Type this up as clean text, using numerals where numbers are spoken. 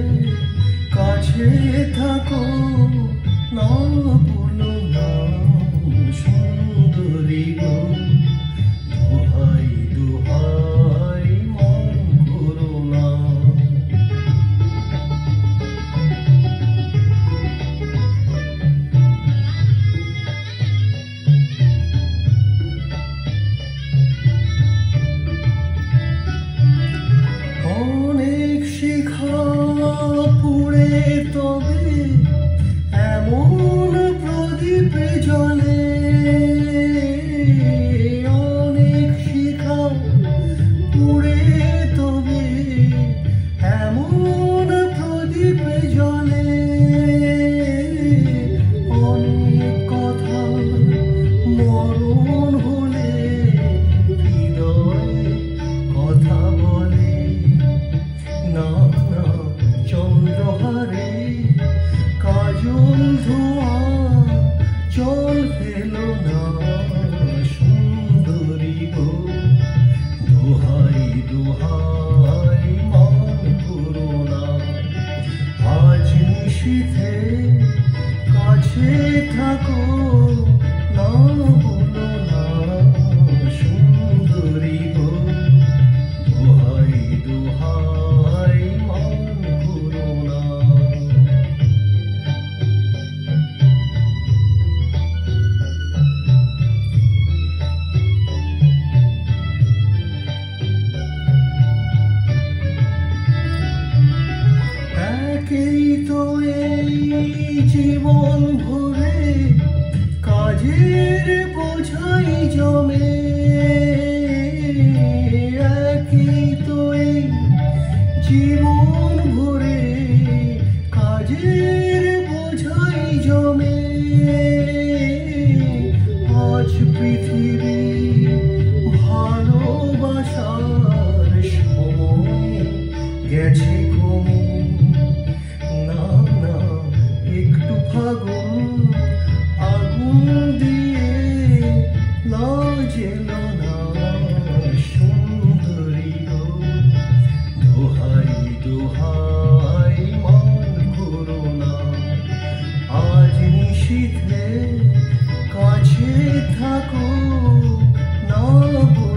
কাছে থাকো না বলো না সুন্দরী গো, দোহাই দোহাই মন করো না। অনেক শিখা পুড়ে তবে এমন প্রদীপ জ্বলে, অনেক শিখা পুড়ে তবে এমন প্রদীপ জ্বলে, অনেক কথা মরণ হলে হৃদয় কথা বলে। না না চন্দ্রহারে কাজল ধোয়া জল ফেলো না সুন্দরী গো, দোহাই দোহাই মান করো না। আজ নিশীথে কাছে থাকো না বলো না সুন্দরী গো, দোহাই দোহাই মান করো না। একেই তো এই জীবন ভরে কাজের বোঝাই জমে, একই তো এই জীবন ভরে কাজের বোঝাই জমে। আজ পৃথিবী ভালোবাসার সময় গেছে কমে। না না একটু ফাগুন আগুন দিয়ে লাজেল না সুন্দরী গো, দোহাই দোহাই মান করো না। আজ নিশীথে কাছে থাকো না